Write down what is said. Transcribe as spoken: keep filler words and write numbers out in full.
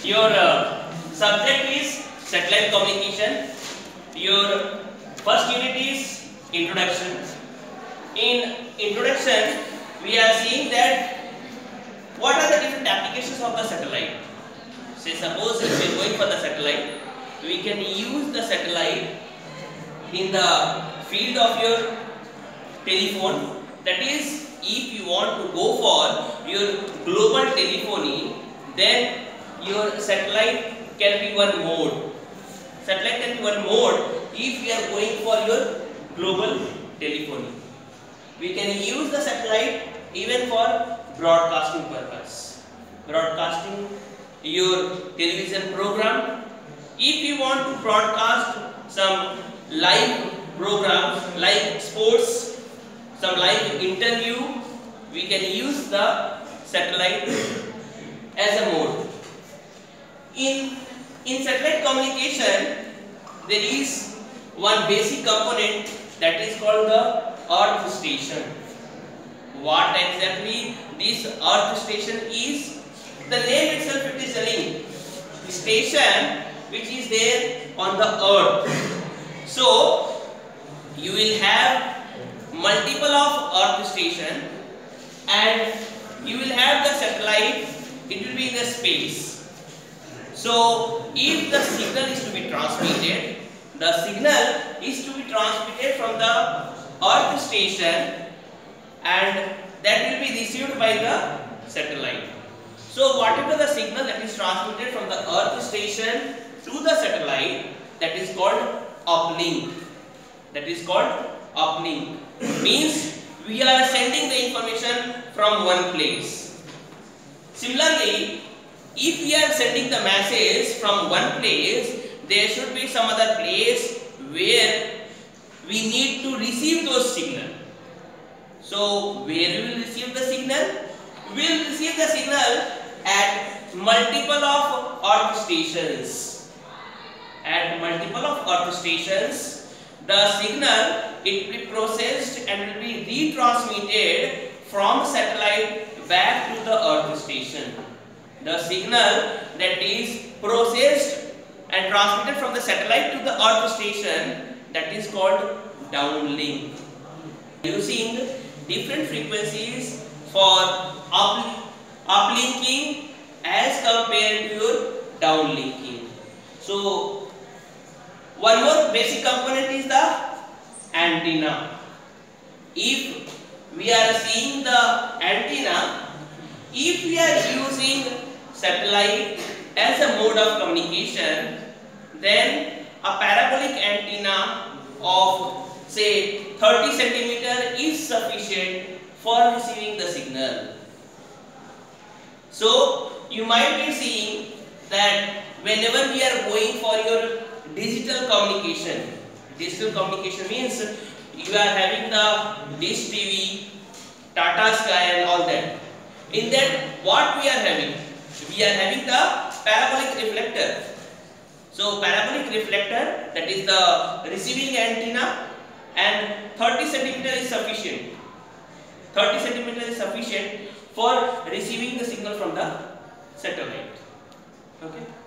Your uh, subject is satellite communication. Your first unit is introduction. In introduction, we are seeing that what are the different applications of the satellite. Say suppose if we are going for the satellite, we can use the satellite in the field of your telephone. That is, if you want to go for your global telephony, then your satellite can be one mode. Satellite can be one mode if we are going for your global telephony. We can use the satellite even for broadcasting purpose. Broadcasting your television program. If you want to broadcast some live programs like sports, some live interview, we can use the satellite as a mode. In, in satellite communication, there is one basic component that is called the earth station. What exactly this earth station is? The name itself it is telling. Station which is there on the earth. So you will have multiple of earth station and you will have the satellite, it will be in the space. So if the signal is to be transmitted, the signal is to be transmitted from the earth station and that will be received by the satellite. So whatever the signal that is transmitted from the earth station to the satellite, that is called uplink. That is called uplink. Means we are sending the information from one place. Similarly, if we are sending the message from one place, there should be some other place where we need to receive those signal. So where we will receive the signal? We will receive the signal at multiple of earth stations. At multiple of earth stations, the signal it will be processed and will be retransmitted from satellite back to the earth station. The signal that is processed and transmitted from the satellite to the earth station, that is called downlink. Using different frequencies for up, uplinking as compared to your downlinking. So one more basic component is the antenna. If we are seeing the antenna, if we are using satellite as a mode of communication, then a parabolic antenna of say thirty centimeter is sufficient for receiving the signal. So you might be seeing that whenever we are going for your digital communication, digital communication means you are having the Dish T V, Tata Sky and all that. In that what we are having? We are having the parabolic reflector. So parabolic reflector, that is the receiving antenna, and thirty centimeter is sufficient. thirty centimeter is sufficient for receiving the signal from the satellite. Okay.